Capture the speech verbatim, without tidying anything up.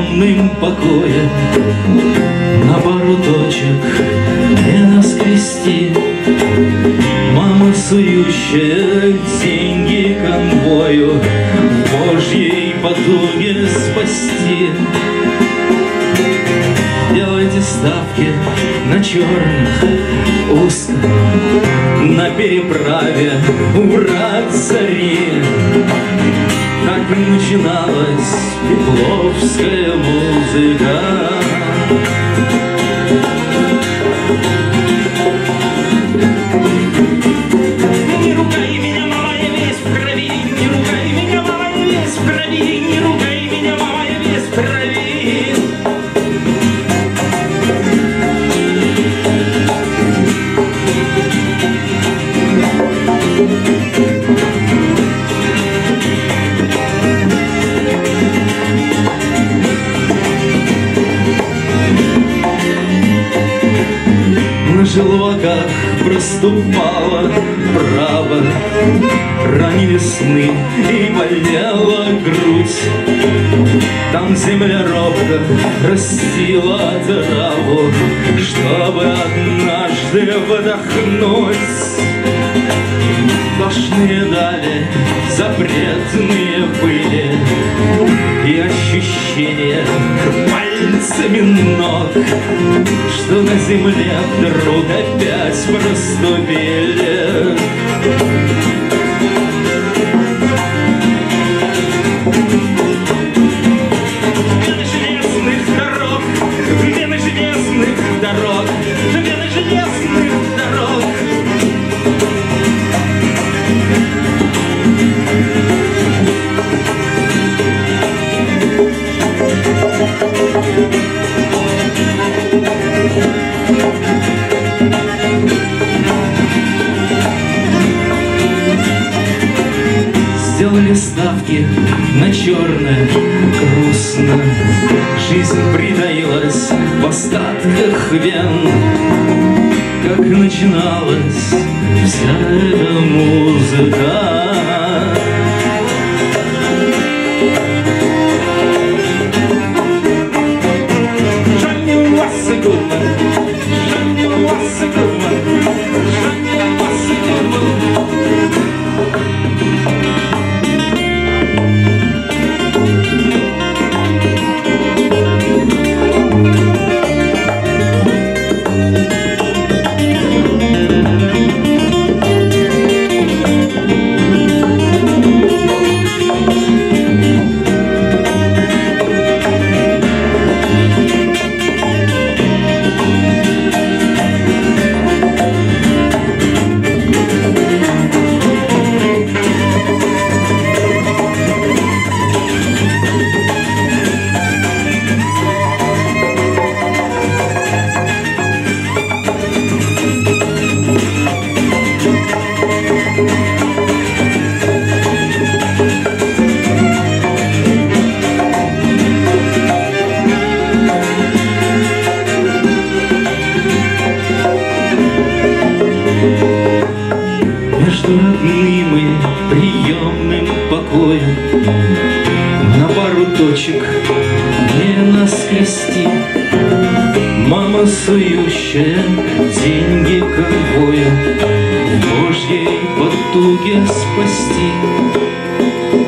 приемным покоя на пару точек не наскрести. Мама, сующая деньги конвою, в Божьей потуге спасти. Делайте ставки на черных узко, на переправе врат зари. Так начиналась пепловская музыка. Не ругай меня, мама, я весь в крови. Не ругай меня, мама, я весь в крови. Не ругай меня, мама, я весь в крови. На желваках проступала право, ранили сны и больнела грудь. Там земля робко растила траву, чтобы однажды вдохнуть. Тошные дали, запретные были, и ощущение пальцами ног, что на земле вдруг опять проступили. Вены железных дорог, вены железных дорог, вены железных дорог. Сделали ставки на черное, грустно. Жизнь притаилась в остатках вен. Как начиналась вся эта музыка. Между родным и приемным покоем на пару точек не наскрести. Мама, сующая деньги конвоем, в Божьей потуге спасти.